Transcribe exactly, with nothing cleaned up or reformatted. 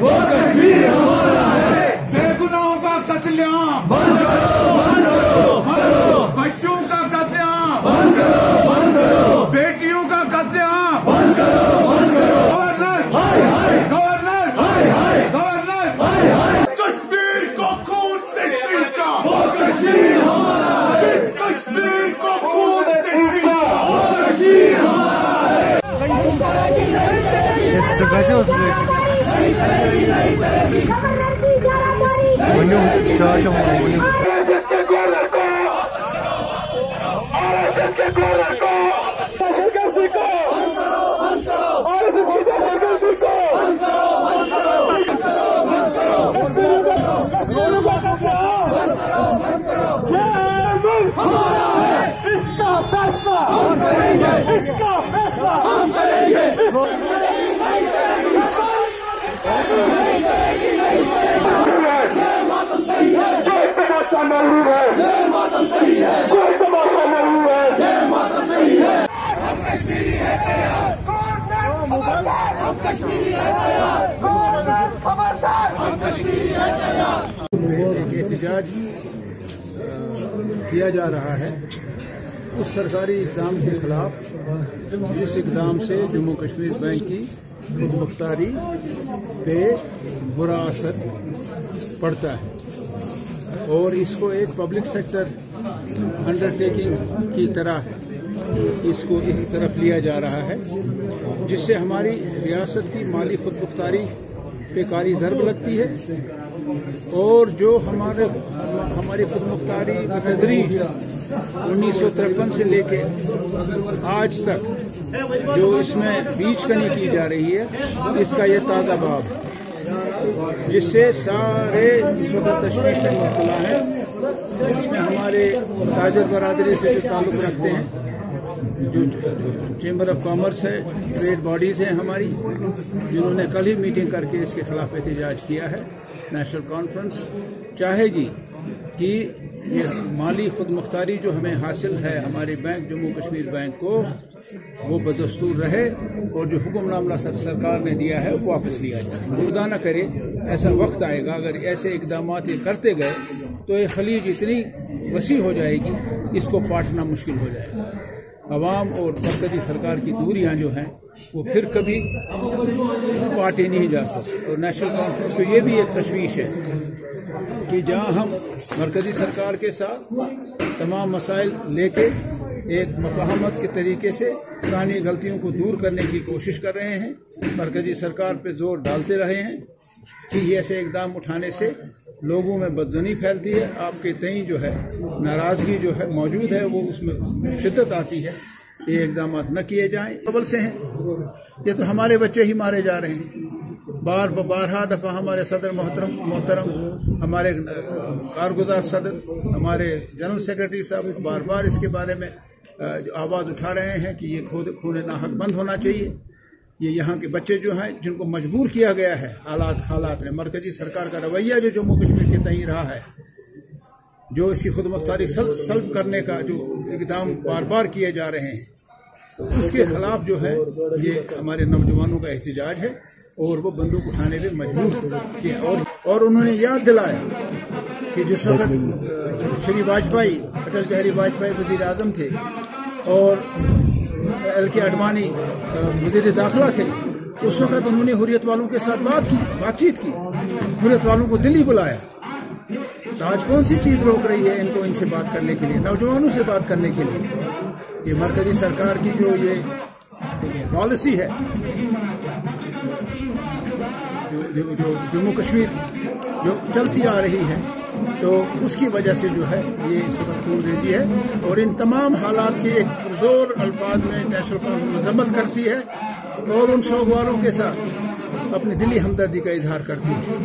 वो कश्मीर हमारा है। बेगुनाहों का कत्लेआम बंद करो, बंद करो, बंद करो। बच्चों का कत्लेआम बंद करो, बंद करो। बेटियों का कत्लेआम बंद करो, बंद करो। गवर्नर हाय हाय, गवर्नर हाय हाय, गवर्नर हाय हाय। कश्मीर को खून से सींचा, वो कश्मीर हमारा है। कश्मीर को खून से सींचा, वो कश्मीर हमारा है। इसका फैसला हम करेंगे, इसका फैसला हम करेंगे। मातम सही है, कोई तमाशा नहीं है, ये मातम सही है, कोई तमाशा नहीं है। ये मातम सही है। हम कश्मीरी है तैयार, खबरदार, हम कश्मीरी है तैयार, खबरदार, हम कश्मीरी है तैयार। एहतजाज किया जा रहा है उस सरकारी इक़दाम के खिलाफ जिस इक़दाम से जम्मू कश्मीर बैंक की खुदमुख्तारी पे बुरा असर पड़ता है और इसको एक पब्लिक सेक्टर अंडरटेकिंग की तरह इसको एक तरफ लिया जा रहा है जिससे हमारी रियासत की माली खुदमुख्तारी पे कारी ज़रब लगती है और जो हमारे हमारी खुदमुख्तारी तदरीज उन्नीस सौ तिरपन से लेके आज तक जो इसमें बीच कनी की जा रही है इसका ये ताज़ा बाब है जिससे सारे इस वक्त तशवीश में मुब्तला है। इसमें हमारे ताजर बरादरी से जो ताल्लुक़ रखते हैं, जो चेंबर ऑफ कॉमर्स है, ट्रेड बॉडीज हैं हमारी, जिन्होंने कल ही मीटिंग करके इसके खिलाफ एहतजाज किया है। नेशनल कॉन्फ्रेंस चाहेगी कि ये माली खुदमुख्तारी जो हमें हासिल है हमारे बैंक जम्मू कश्मीर बैंक को वो बदस्तूर रहे और जो हुक्मनामा सरकार ने दिया है वो वापस लिया जाए। खुदा न करे ऐसा वक्त आएगा अगर ऐसे इकदाम ये करते गए तो ये खलीज इतनी वसी हो जाएगी इसको पाटना मुश्किल हो जाएगा। अवाम और मरकजी सरकार की दूरियां जो हैं वो फिर कभी पाटे नहीं जा सकती। और नेशनल कॉन्फ्रेंस को ये भी एक तशवीश है कि जहां हम मरकजी सरकार के साथ तमाम मसाइल लेके एक मुफाहमत के तरीके से पुरानी गलतियों को दूर करने की कोशिश कर रहे हैं, मरकजी सरकार पे जोर डालते रहे हैं कि ऐसे इकदाम उठाने से लोगों में बदजुनी फैलती है, आपके तई जो है नाराजगी जो है मौजूद है वो उसमें शिद्दत आती है, ये इकदाम न किए जाएं। कबल से हैं ये तो हमारे बच्चे ही मारे जा रहे हैं। बार बारहा दफा हमारे सदर मोहतरम मोहतरम हमारे कारगुजार सदर हमारे जनरल सेक्रेटरी साहब बार बार इसके बारे में आवाज़ उठा रहे हैं कि ये खून नाहक बंद होना चाहिए। ये यहाँ के बच्चे जो हैं जिनको मजबूर किया गया है हालात हालात ने, मरकजी सरकार का रवैया जो जम्मू कश्मीर के तय रहा है, जो इसकी खुदमुख्तारी सल्ब सल्ब करने का जो इक़दाम बार बार किए जा रहे हैं उसके खिलाफ जो है ये हमारे नौजवानों का एहतजाज है और वो बंदूक उठाने पे मजबूर किए। और और उन्होंने याद दिलाया कि जिस वक्त श्री वाजपेयी अटल बिहारी वाजपेयी वज़ीर आज़म थे और एल के आडवाणी वज़ीर दाखिला थे, उस वक्त उन्होंने हुर्रियत वालों के साथ बात की बातचीत की, हुर्रियत वालों को दिल्ली बुलाया। तो आज कौन सी चीज रोक रही है इनको इनसे बात करने के लिए, नौजवानों से बात करने के लिए? ये मरकजी सरकार की जो ये पॉलिसी है जो जो, जो जम्मू कश्मीर जो चलती आ रही है तो उसकी वजह से जो है ये इस वक्त खूनरेजी है और इन तमाम हालात की एक पुरजोर अल्फाज में नेशनल कॉन्फ्रेंस मजम्मत करती है और उन शौक वालों के साथ अपनी दिली हमदर्दी का इजहार करती है।